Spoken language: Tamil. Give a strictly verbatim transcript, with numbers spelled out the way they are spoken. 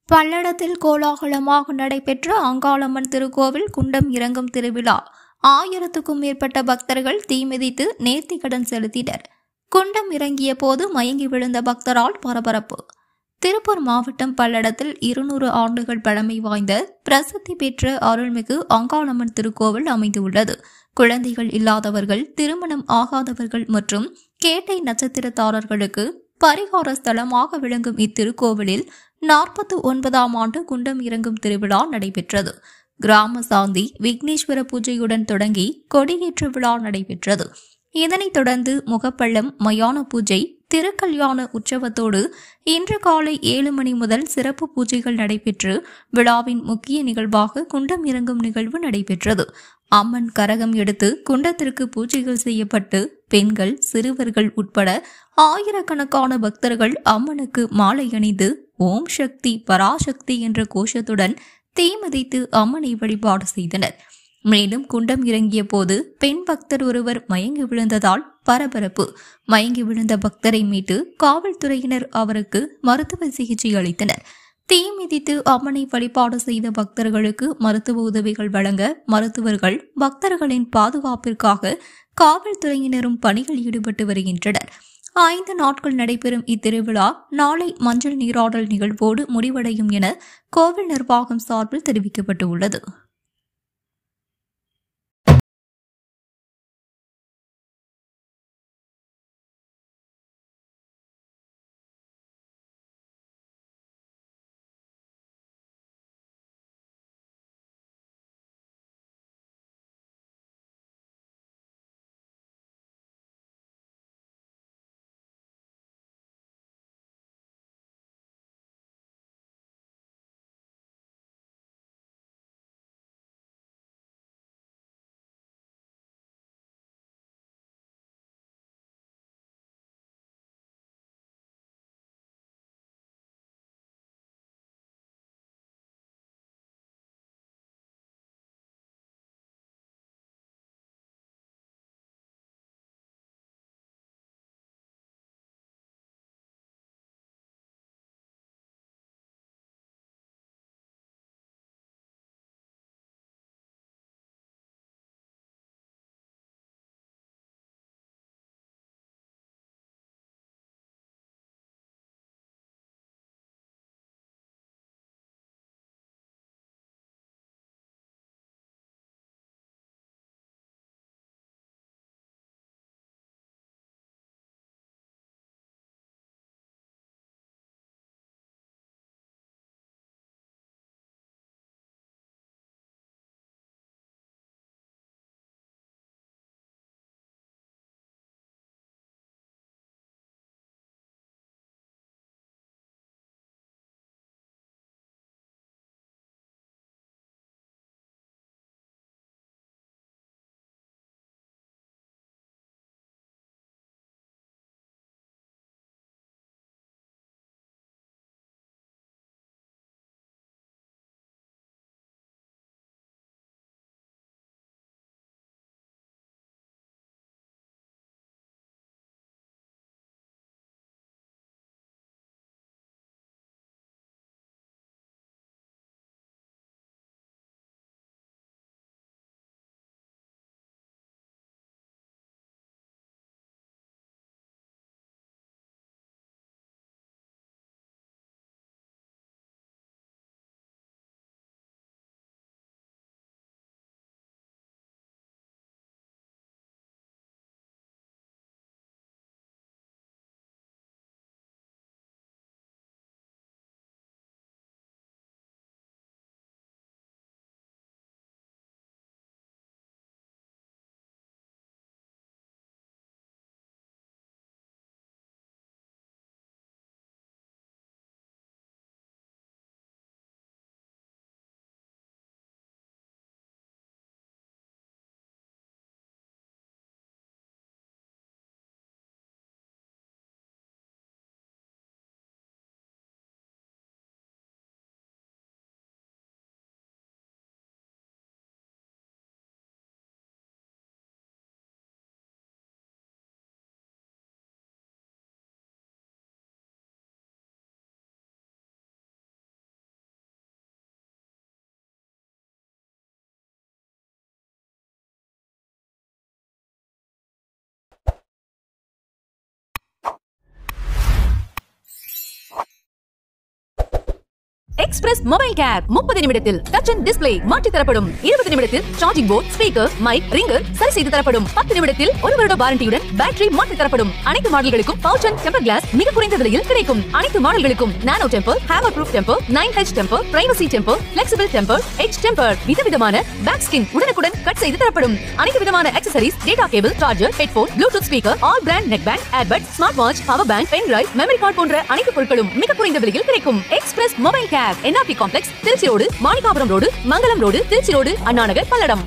பல்லடத்தில் கோலாகலமாக நடைபெற்ற அங்காளம்மன் திருக்கோவில் குண்டம் இறங்கும் திருவிழா. ஆயிரத்துக்கும் மேற்பட்ட பக்தர்கள் தீமிதித்து நேர்த்திக்கடன் செலுத்தினர். குண்டம் இறங்கிய போது மயங்கி விழுந்த பக்தரால் பரபரப்பு. திருப்பூர் மாவட்டம் பல்லடத்தில் இருநூறு ஆண்டுகள் பழமை வாய்ந்த பிரசித்தி பெற்ற அருள்மிகு அங்காளம்மன் திருக்கோவில் அமைந்துள்ளது. குழந்தைகள் இல்லாதவர்கள், திருமணம் ஆகாதவர்கள் மற்றும் கேட்டை நட்சத்திரத்தாரர்களுக்கு பரிகார ஸ்தலமாக விளங்கும் இத்திருக்கோவிலில் நாற்பத்தி ஒன்பதாம் ஆண்டு குண்டம் இறங்கும் திருவிழா நடைபெற்றது. கிராம சாந்தி விக்னேஸ்வர பூஜையுடன் தொடங்கி கொடியேற்ற விழா நடைபெற்றது. இதனைத் தொடர்ந்து முகப்பள்ளம், மயான பூஜை, திருக்கல்யாண உற்சவத்தோடு இன்று காலை ஏழு மணி முதல் சிறப்பு பூஜைகள் நடைபெற்று விழாவின் முக்கிய நிகழ்வாக குண்டம் இறங்கும் நிகழ்வு நடைபெற்றது. அம்மன் கரகம் எடுத்து குண்டத்திற்கு பூஜைகள் செய்யப்பட்டு பெண்கள், சிறுவர்கள் உட்பட ஆயிரக்கணக்கான பக்தர்கள் அம்மனுக்கு மாலை அணிந்து ஓம் சக்தி பராசக்தி என்ற கோஷத்துடன் தீமிதித்து அம்மனை வழிபாடு செய்தனர். மேலும் குண்டம் இறங்கிய போது பெண் பக்தர் ஒருவர் மயங்கி விழுந்ததால் பரபரப்பு. மயங்கி விழுந்த பக்தரை மீட்டு காவல்துறையினர் அவருக்கு மருத்துவ சிகிச்சை அளித்தனர். தீ மிதித்து அம்மனை வழிபாடு செய்த பக்தர்களுக்கு மருத்துவ உதவிகள் வழங்க மருத்துவர்கள், பக்தர்களின் பாதுகாப்பிற்காக காவல்துறையினரும் பணியில் ஈடுபட்டு வருகின்றனர். ஐந்து நாட்கள் நடைபெறும் இத்திருவிழா நாளை மஞ்சள் நீராடல் நிகழ்வோடு முடிவடையும் என கோவில் நிர்வாகம் சார்பில் தெரிவிக்கப்பட்டுள்ளது. எக்ஸ்பிரஸ் மொபைல் கேர் முப்பது நிமிடத்தில் டச் அண்ட் டிஸ்ப்ளே மாற்றி தரப்படும். இருபது நிமிடத்தில் charging port, speaker, mic, ringer சரி செய்து தரப்படும். பத்து நிமிடத்தில் ஒரு வருட வாரண்டியுடன் பேட்டரி மாற்றி தரப்படும். அனைத்து மாடல்களுக்கும் பவுச் அண்ட் டெம்பர் கிளாஸ் மிக குறைந்த விலையில் கிடைக்கும். அனைத்து மாடல்களுக்கும் nano temper, hammer proof temper, nine H temper, privacy temper, flexible temper, edge temper, விதவிதமான பேக் ஸ்கின் உடனுக்குடன் கட் செய்து தரப்படும். அனைத்து விதமான accessories, data cable, charger, headphone, bluetooth speaker, all brand neck band, earbud, smart watch, power bank, pen drive, memory card போன்ற அனைத்து பொருட்களும் மிக குறைந்த விலையில் கிடைக்கும். Express mobile care, NRT complex, Trichy road, Manikkapuram road, Mangalam road, Trichy road, Anna Nagar, Palladam.